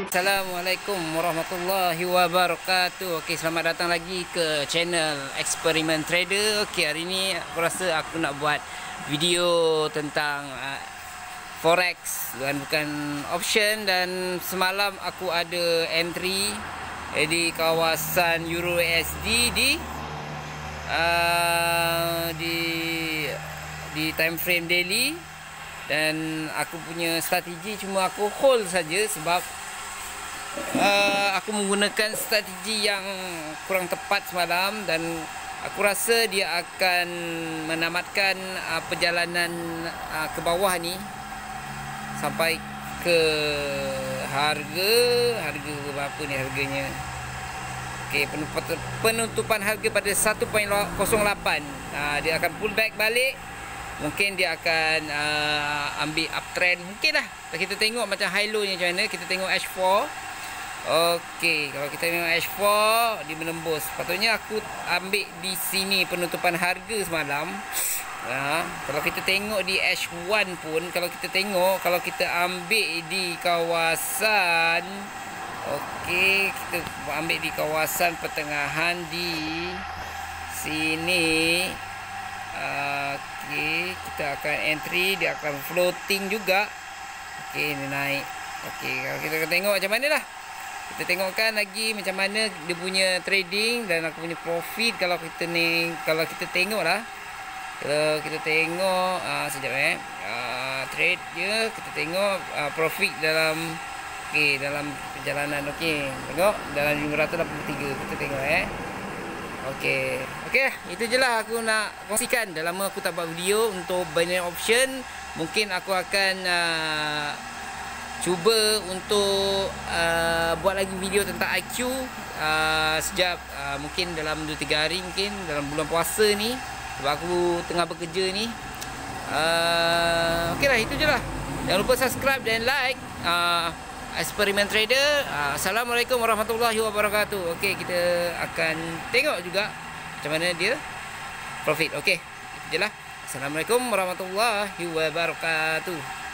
Assalamualaikum warahmatullahi wabarakatuh. Okey, selamat datang lagi ke channel Eksperimen Trader. Okey, hari ni aku rasa aku nak buat video tentang forex dan bukan option. Dan semalam aku ada entry di kawasan Euro USD di time frame daily. Dan aku punya strategi cuma aku hold saja sebab aku menggunakan strategi yang kurang tepat semalam, dan aku rasa dia akan menamatkan perjalanan ke bawah ni sampai ke harga berapa ni harganya. Okey, penutupan harga pada 1.08. Dia akan pull back balik. Mungkin dia akan ambil uptrend mungkin lah. Kita tengok macam high low nya macam mana. Kita tengok H4. Okey, kalau kita tengok H4 dia menembus. Patutnya aku ambil di sini penutupan harga semalam. Kalau kita tengok di H1 pun, kalau kita ambil di kawasan, okey, kita ambil di kawasan pertengahan di sini. Okey, kita akan entry, dia akan floating juga. Okey, ni naik. Okey, kalau kita tengok macam mana lah. Kita tengokkan lagi macam mana dia punya trading dan aku punya profit. Kalau kita tengok lah. Kalau kita tengok sekejap trade dia, kita tengok profit dalam dalam perjalanan. Okey, tengok dalam 583 kita tengok Okey, itu je lah aku nak kongsikan. Dah lama aku tak buat video untuk binary option. Mungkin aku akan cuba untuk buat lagi video tentang IQ sejak mungkin dalam 2-3 hari, mungkin dalam bulan puasa ni, sebab aku tengah bekerja ni. Okey lah, itu je lah. Jangan lupa subscribe dan like Eksperimen Trader. Assalamualaikum warahmatullahi wabarakatuh. Okey, kita akan tengok juga macam mana dia profit. Okey, itu je lah. Assalamualaikum warahmatullahi wabarakatuh.